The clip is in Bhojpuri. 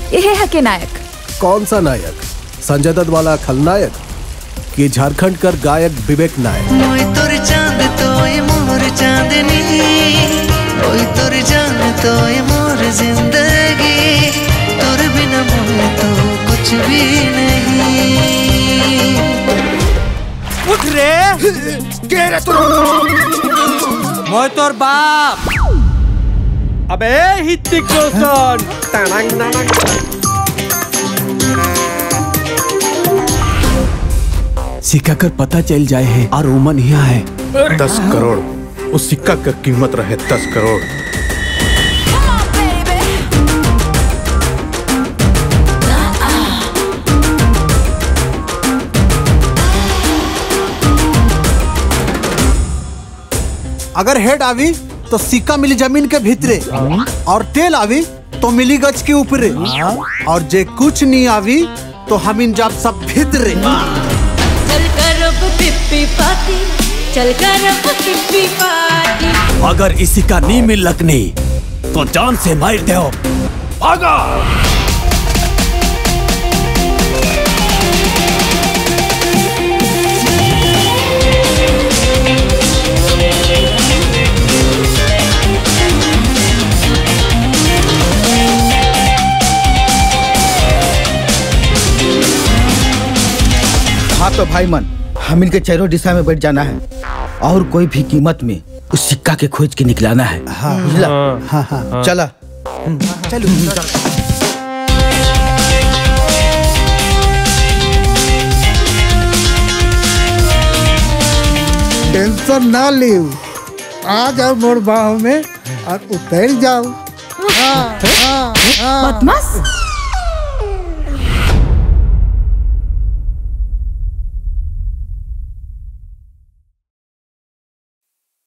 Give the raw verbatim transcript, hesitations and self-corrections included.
यह है के नायक। कौन सा नायक? संजय दत्त वाला खलनायक कि झारखंड कर गायक विवेक नायक? ओए तोर चांद तोए मोर चांदनी, ओए तोर जान तोए मोर जिंदगी, तोर बिना मोए तो कुछ भी नहीं। उठ रे के रे तू? मोय तोर बाप। अबे हित्तिक रोशन तांग नांग। सिक्का कर पता चल जाए है और ओमन यहाँ है। दस करोड़ उस सिक्का का कीमत रहे दस करोड़। अगर हेड आवी तो सिक्का मिली जमीन के भीतरे और टेल आवी तो मिली गज के ऊपरे और जे कुछ नहीं आवी तो हम इन जाब सब भीतरे। चल कर पिप्पी पार्टी, चल कर पिप्पी पार्टी। अगर इसी का नहीं मिल लगनी तो जान से मार दे। भागा। हाँ तो भाई मन, हम इनके चारों दिशा में बैठ जाना है और कोई भी कीमत में उस सिक्का के खोज के निकलाना है। हाँ हाँ हाँ चला चलो। टेंशन ना लियो, आ जाओ मोर बाहों में और उतर जाओ। हाँ, हाँ, हाँ। बदमाश।